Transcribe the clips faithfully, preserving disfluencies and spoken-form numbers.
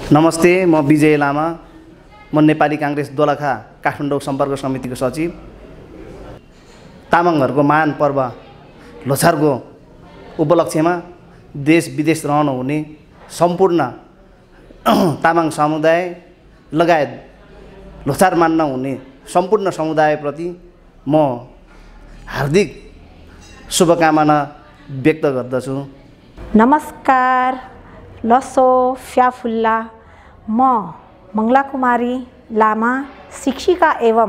नमस्ते, म विजय लामा, म नेपाली काङ्ग्रेस दोलखा काठमाडौँ सम्पर्क समितिको सचिव। तामाङहरूको महान पर्व लोछारको उपलक्ष्यमा देश विदेश रहनुहुने सम्पूर्ण तामाङ समुदाय लगायत लोछार मान्न हुने सम्पूर्ण समुदायप्रति म हार्दिक शुभकामना व्यक्त गर्दछु। नमस्कार, लसो फ्याफुल्ला, म मङ्गला कुमारी लामा, शिक्षिका एवं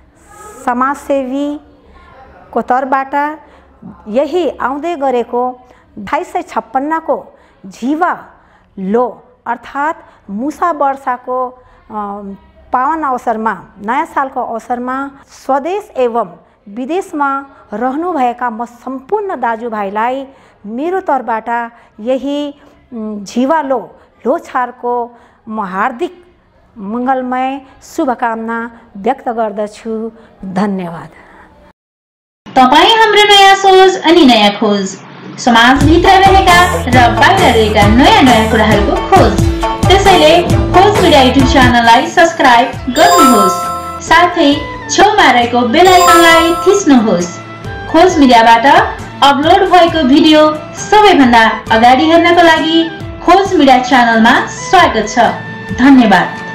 समाजसेवीको तर्फबाट यही आउँदै गरेको अठाइस सय छप्पन्नको झिवा लो अर्थात् मुसा वर्षाको पावन अवसरमा, नयाँ सालको अवसरमा स्वदेश एवं विदेशमा रहनुभएका म सम्पूर्ण दाजुभाइलाई मेरो तर्फबाट यही झिवा लो लोछारको म हार्दिक मङ्गलमय शुभकामना व्यक्त गर्दछु। धन्यवाद। तपाईं हाम्रो नयाँ सोच अनि नयाँ खोज, समाजभित्र रहेका र बाहिर रहेका नयाँ नयाँ कुराहरूको खोज। त्यसैले खोज मिडिया युट्युब च्यानललाई सब्स्क्राइब गर्नुहोस्, साथै छेउमा रहेको बेल आइकनलाई थिच्नुहोस्। खोज मिडियाबाट अपलोड भएको भिडियो सबैभन्दा अगाडि हेर्नको लागि खोज मिडिया च्यानलमा स्वागत छ। धन्यवाद।